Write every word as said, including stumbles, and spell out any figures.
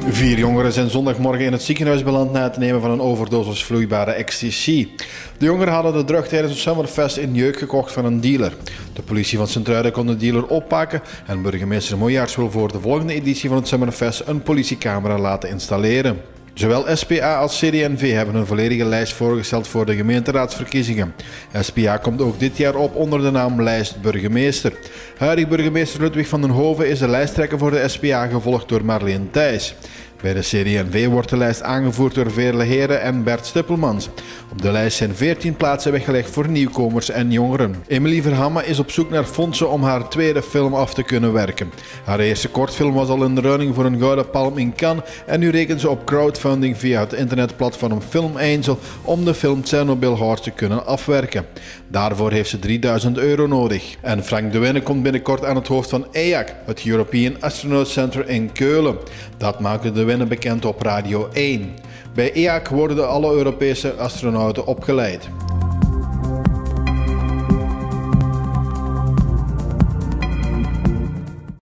Vier jongeren zijn zondagmorgen in het ziekenhuis beland na het nemen van een overdosis vloeibare ecstasy. De jongeren hadden de drug tijdens een Summerfest in Jeuk gekocht van een dealer. De politie van Sint-Truiden kon de dealer oppakken en burgemeester Mooijaerts wil voor de volgende editie van het Summerfest een politiecamera laten installeren. Zowel S P A als C D N V hebben een volledige lijst voorgesteld voor de gemeenteraadsverkiezingen. S P A komt ook dit jaar op onder de naam Lijst Burgemeester. Huidig burgemeester Ludwig van den Hove is de lijsttrekker voor de S P A, gevolgd door Marleen Thijs. Bij de C D N V wordt de lijst aangevoerd door Veerle Heren en Bert Stippelmans. Op de lijst zijn veertien plaatsen weggelegd voor nieuwkomers en jongeren. Emilie Verhamme is op zoek naar fondsen om haar tweede film af te kunnen werken. Haar eerste kortfilm was al in de running voor een Gouden Palm in Cannes en nu rekent ze op crowdfunding via het internetplatform Film Angel om de film Chernobyl Horse te kunnen afwerken. Daarvoor heeft ze drieduizend euro nodig. En Frank de Winne komt binnenkort aan het hoofd van E A C, het European Astronaut Center in Keulen. Dat maakte de Winne bekend op Radio één. Bij E A C worden alle Europese astronauten opgeleid.